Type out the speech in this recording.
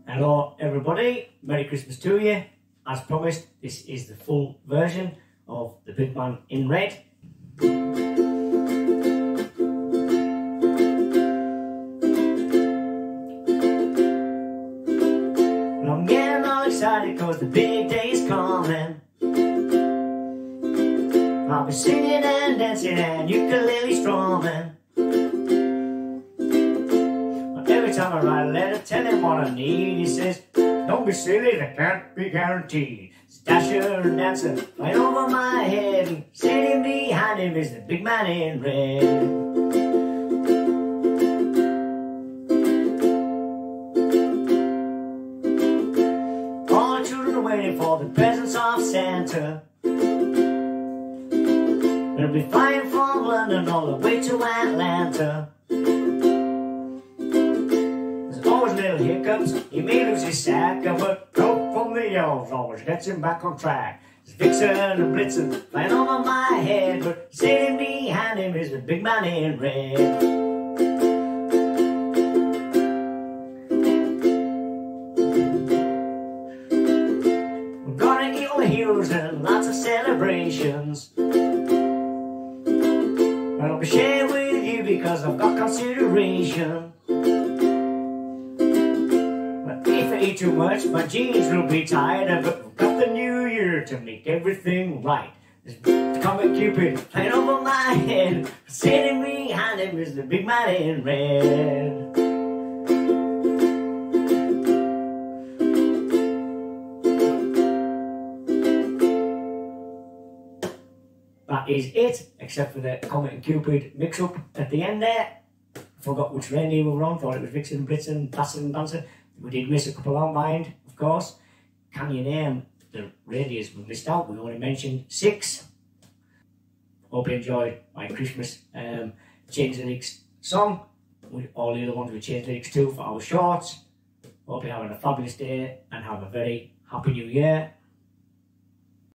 Hello everybody, Merry Christmas to you. As promised, this is the full version of The Big Man in Red. Well, I'm getting all excited cause the big day is coming. I'll be singing and dancing and ukulele strumming. Every time I write a letter, tell him what I need. He says, don't be silly, that can't be guaranteed. Dasher and Dancer flying over my head, and sitting behind him is the big man in red. All the children are waiting for the presents of Santa. They'll be flying from London all the way to Atlanta. Always little hiccups, he may lose his sack, but help from the elves always gets him back on track. There's Vixen and Blitzen flying over my head, but sitting behind him is the big man in red. We're gonna eat all the heroes and lots of celebrations, but I'll be sharing with you because I've got consideration. If I eat too much, my jeans will be tight, but we've got the new year to make everything right. There's the comic Cupid flying over my head, sitting behind him is the big man in red. That is it, except for the comic and Cupid mix-up at the end there. Forgot which reindeer we were on, thought it was Vixen, Blitzen, Dasher and Dancer. We did miss a couple on mind, of course. Can you name the reindeers we missed out? We only mentioned 6. Hope you enjoyed my Christmas change lyrics song, with all the other ones we changed lyrics to for our shorts. Hope you're having a fabulous day and have a very happy new year.